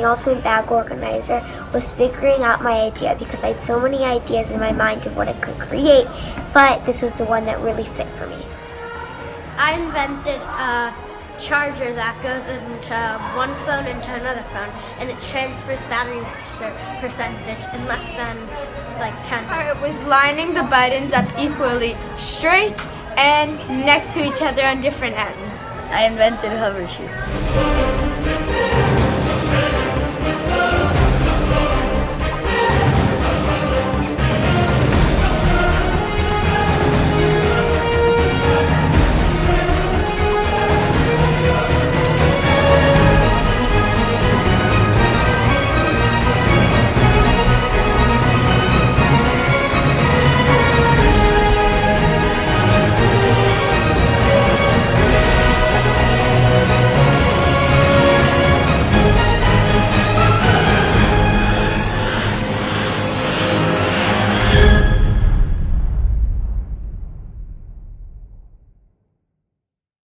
ultimate bag organizer was figuring out my idea, because I had so many ideas in my mind of what I could create, but this was the one that really fit for me. I invented a charger that goes into one phone into another phone, and it transfers battery percentage in less than like 10 minutes. It was lining the buttons up equally straight and next to each other on different ends. I invented hover shoes.